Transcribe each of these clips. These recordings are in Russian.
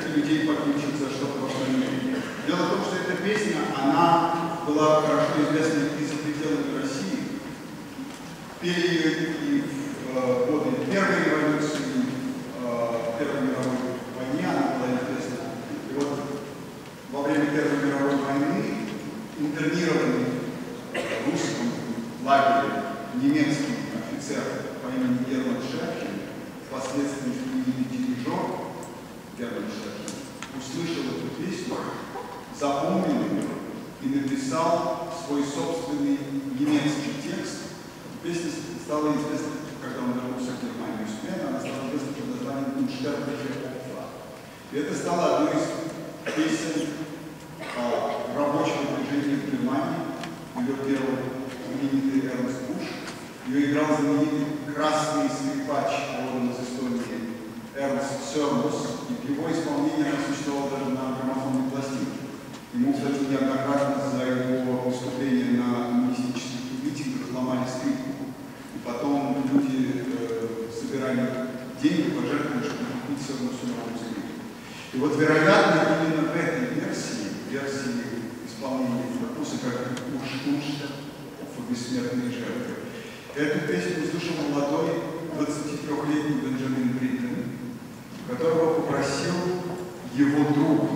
несколько людей погибших за что-то во время. Дело в том, что эта песня, она была хорошо известна и за пределами России. Пели ее и в годы Первой революции, Первой мировой войны она была известна. И вот во время Первой мировой войны интернированный в русском лагере немецкий офицер по имени Герман Шерхен, впоследствии знаменитый дирижер Герман Шерхен, услышал эту песню, запомнил ее и написал свой собственный немецкий текст. Песня стала известна, когда он вернулся в Германию из плена, она стала известна под названием «Unsterbliche Opfer». И это стало одной из песен рабочего движения в Германии. Ее пел знаменитый Эрнст Буш. Ее играл знаменитый красный скрипач, родом из Эстонии, Эрнст Сёрмус. И в его исполнении она существовала даже на граммофонной пластинке. Ему, кстати, неоднократно за его выступление на коммунистических митингах ломали скрипку. И потом люди собирали деньги, пожертвовали, чтобы купить Сёрмусу новую скрипку. И вот, вероятно, именно в этой версии исполнения Фокуса, как «Уш-Уш», «Бессмертные жертвы», эту песню услышал молодой 23-летний Бенджамин Бриттен, которого попросил его друг,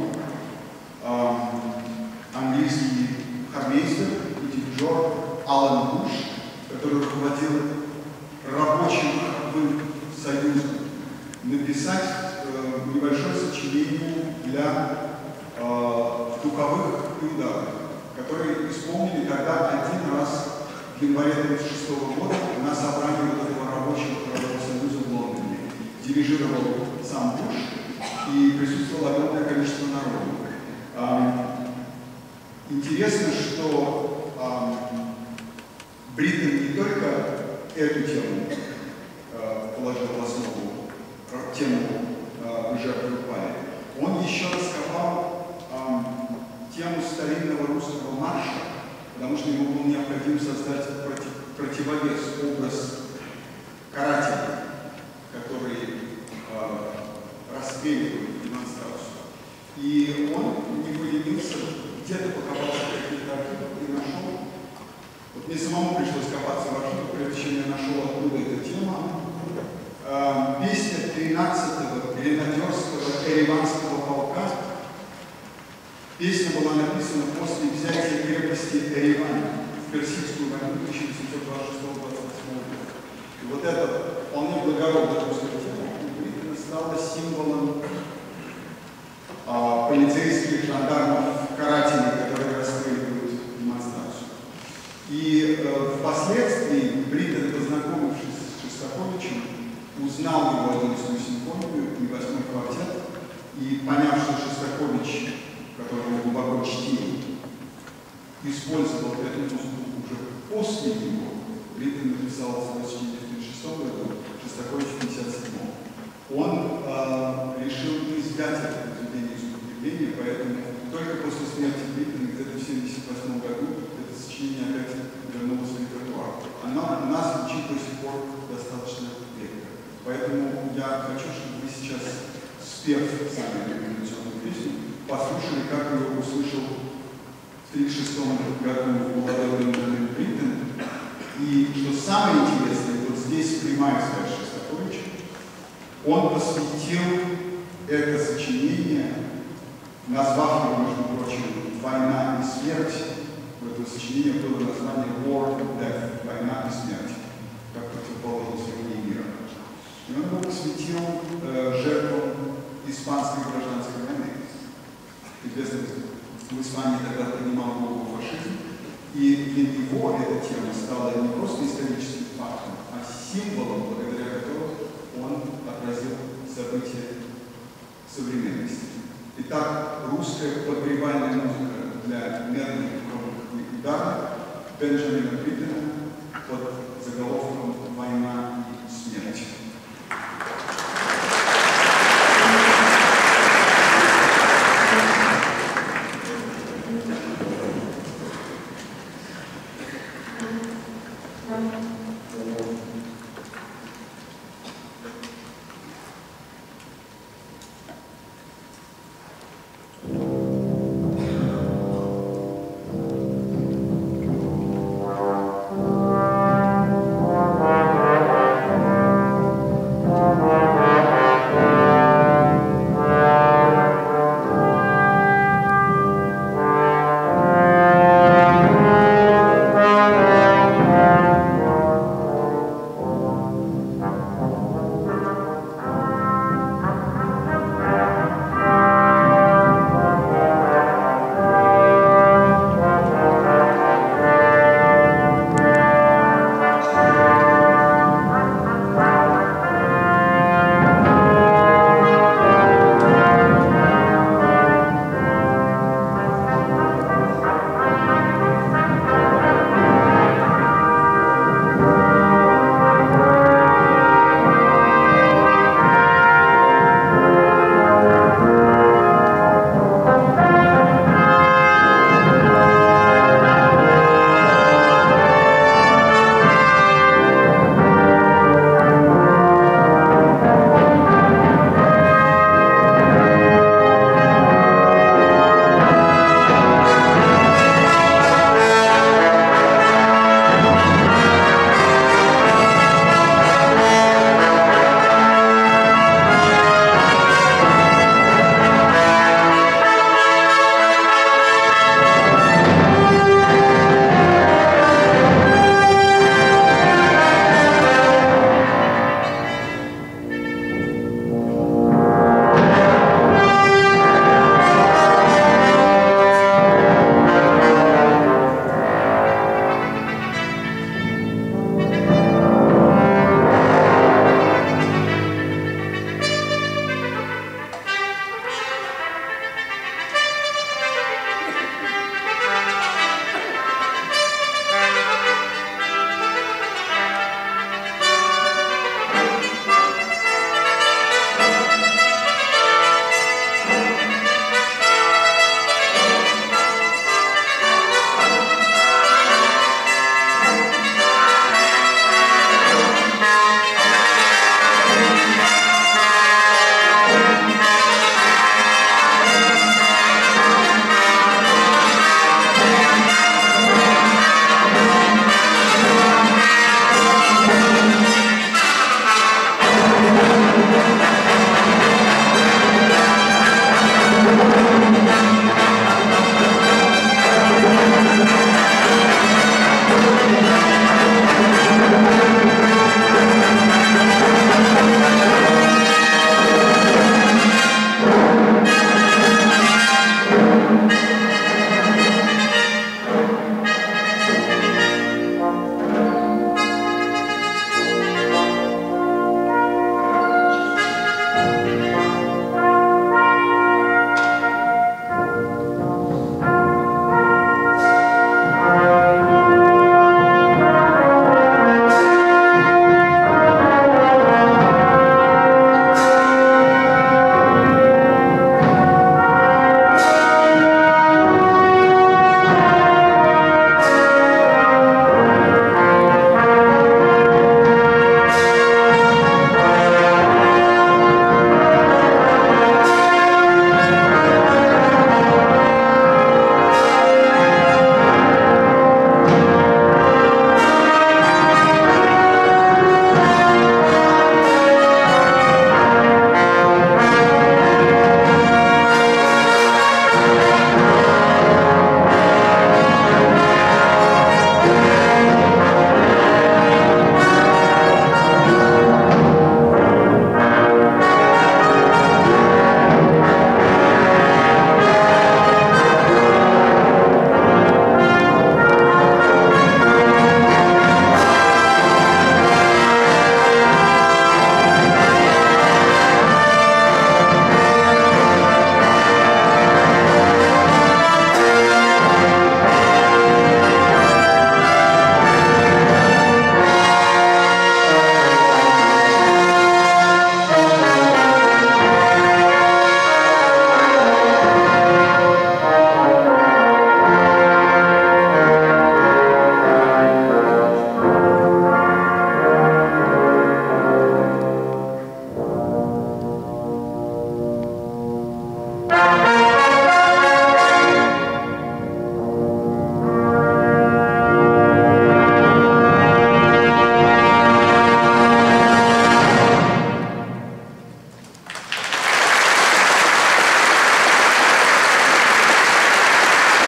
английский хормейстер и дирижер Алан Буш, который руководил рабочим хоровым союзом, написать небольшое сочинение для духовых и ударных, которые исполнили тогда один раз в январе 1936 года на собрании вот этого рабочего хорового союза в Лондоне. Дирижировал сам Буш и присутствовало огромное количество народу. Интересно, что Бриттен не только эту тему положил в основу, тему «Жертвы упали», он еще раскопал тему старинного русского марша, потому что ему было необходимо создать противовес, образ карателя, который расстреливает демонстрацию. И он не поленился, где-то покопался в каких-то архивах и нашел. Вот мне самому пришлось копаться в архивах, прежде чем я нашел, откуда эта тема. Песня 13-го гренадерского Ереванского полка. Песня была написана после взятия крепости Ереван в Персидскую войну 1726-28 года. И вот это вполне благородная русская тема стала символом полицейских, жандармов, карателей, которые расстреливают демонстрацию. И впоследствии Бриттен, познакомившись с Шостаковичем, узнал его 11-ю симфонию и 8-й квартет, и поняв, что Шостакович, которого он глубоко чтил, использовал эту музыку уже после него, Бриттен написал свое сочинение в 1936 году, Шостакович в 1957. Он решил изъять это произведение из употребления, поэтому только после смерти Бриттена, где-то в 1978 году, это сочинение опять вернулось в репертуар. Оно у нас звучит до сих пор достаточно редко. Поэтому я хочу, чтобы вы сейчас, спев сами эту революционную песню, послушали, как ее услышал в 1936 году молодой Бенджамин Бриттен. И что самое интересное, вот здесь прямая связь Шостаковича, он посвятил это сочинение, назвав его, между прочим, «Война и смерть». В этом сочинении было название «War and Death» – «Война и смерть», как противоположность войне и мира. И он его посвятил жертвам испанской гражданской войны. Известно, в Испании тогда принимал голову фашизм, и для него эта тема стала не просто историческим фактом, а символом, благодаря которому он отразил события современности. Итак, русская погребальная музыка для мерных духовных ударов Бенджамина Бриттена под заголовком